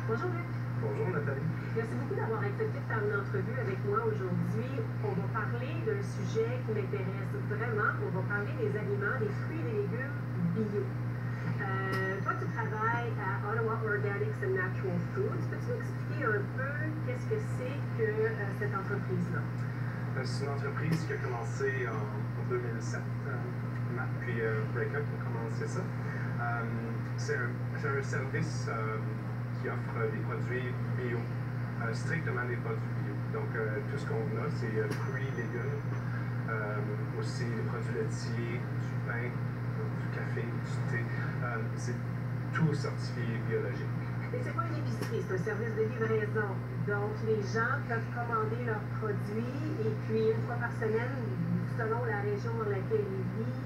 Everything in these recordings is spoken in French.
Bonjour Luc. Bonjour Nathalie. Merci beaucoup d'avoir accepté de faire une entrevue avec moi aujourd'hui. On va parler d'un sujet qui m'intéresse vraiment. On va parler des aliments, des fruits et des légumes bio. Toi, tu travailles à Ottawa Organics and Natural Foods. Peux-tu m'expliquer un peu qu'est-ce que c'est que cette entreprise-là? C'est une entreprise qui a commencé en 2007. Matt puis Breakup ont commencé ça. C'est un service qui offre des produits bio, strictement des produits bio. Donc, tout ce qu'on a, c'est fruits, légumes, aussi des produits laitiers, du pain, du café, du thé. C'est tout certifié biologique. Et c'est pas une épicerie, c'est un service de livraison. Donc, les gens peuvent commander leurs produits et puis une fois par semaine, selon la région dans laquelle ils vivent,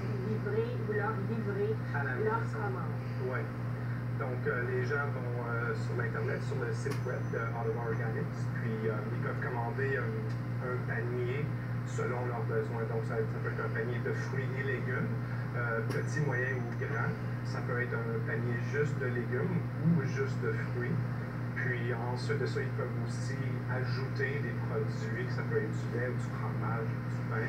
vous leur livrez leurs commandes. Oui. Donc, les gens vont sur l'Internet, sur le site web de Ottawa Organics, puis ils peuvent commander un panier selon leurs besoins. Donc, ça peut être un panier de fruits et légumes, petit, moyen ou grand. Ça peut être un panier juste de légumes ou juste de fruits. Puis ensuite de ça, ils peuvent aussi ajouter des produits, ça peut être du lait ou du fromage, du pain.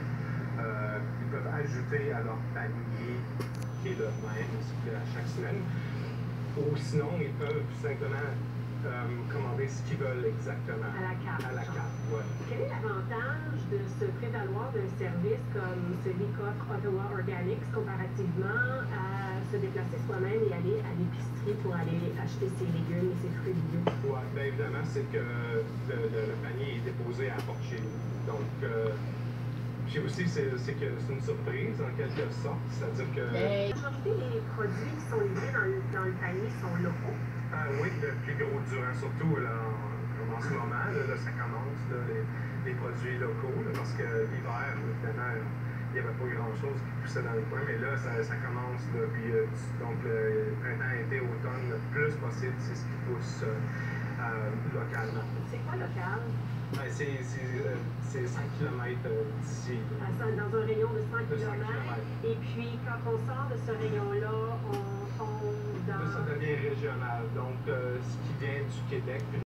Ils peuvent ajouter à leur panier qui est le même à chaque semaine. Ou sinon, ils peuvent simplement commander ce qu'ils veulent exactement. À la carte. À la carte, oui. Quel est l'avantage de se prévaloir d'un service comme celui qu'offre Ottawa Organics comparativement à se déplacer soi-même et aller à l'épicerie pour aller acheter ses légumes et ses fruits bio? Oui, bien évidemment, c'est que le panier est déposé à la porte chez nous. Donc, puis aussi, c'est une surprise en quelque sorte, c'est-à-dire que... La majorité des produits qui sont livrés dans le panier sont locaux. Oui, le plus gros durant, surtout là, en ce moment, là, ça commence, là, les produits locaux, là, parce que l'hiver, évidemment, il n'y avait pas grand-chose qui poussait dans les coins, mais là, ça commence, là, puis donc le printemps, été, automne, le plus possible, c'est ce qui pousse localement. C'est quoi local? Ben, c'est 5 km d'ici. Dans un rayon de 100 km. Et puis, quand on sort de ce rayon-là, on tombe dans... Ça devient régional. Donc, ce qui vient du Québec,